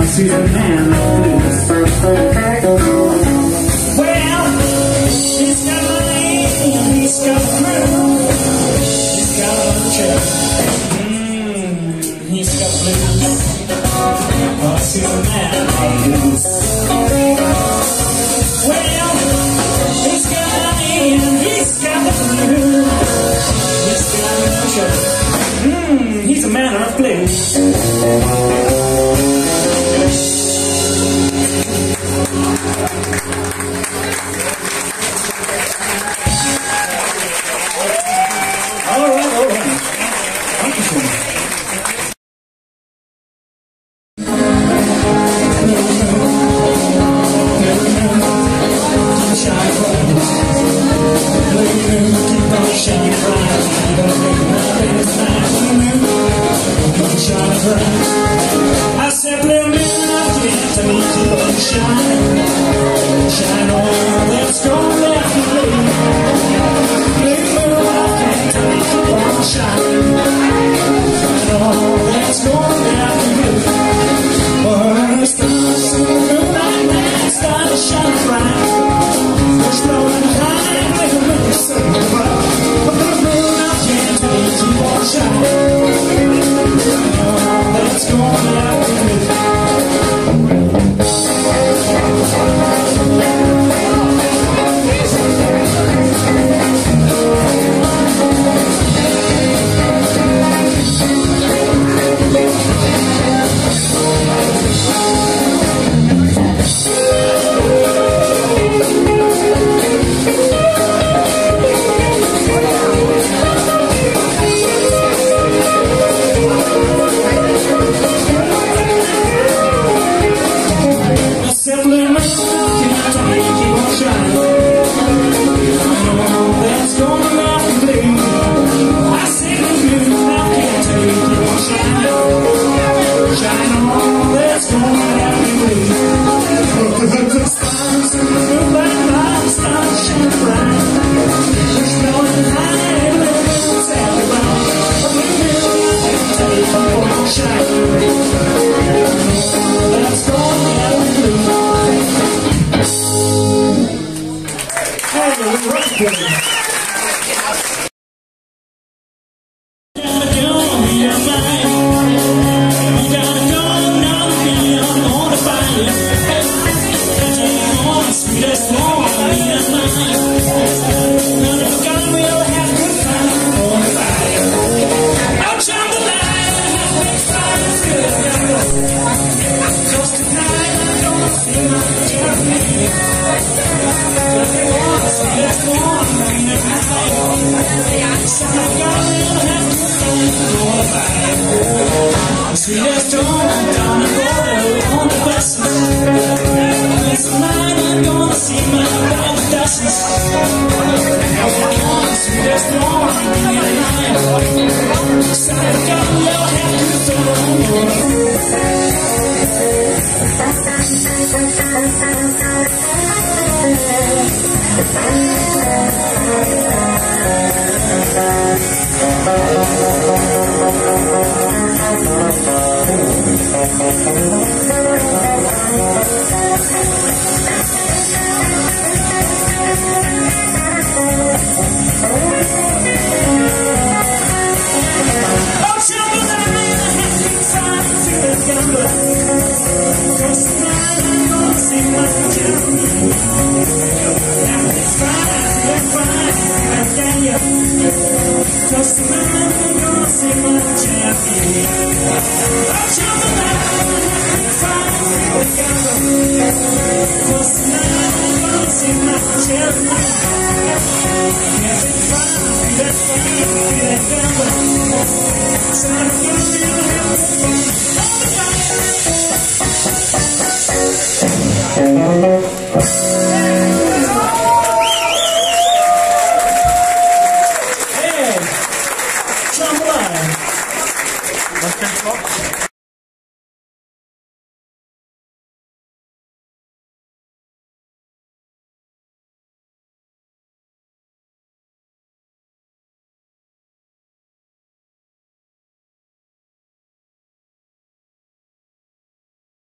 see the man of blues. Well, he's got money and he's got blue. He's got a check. He's got blues. I see the man of blues. Well, he's got money and he's got the blue. He's got a check. He's a man of blues. I said, blue moon, I can't make you shine. Shine on, let's go left and blue. Blue moon, I can't make you shine. Shine on, let's go left and blue. Well, the stars in the moonlight night start to shine bright. We're blowing high, make a little something bright. But blue moon, I can't make you shine. Let's go out with sweetest dawn down the border on the buses. This night I'm gonna see my brother dozens. Sweetest dawn in the night. So I got a little head to throw. It's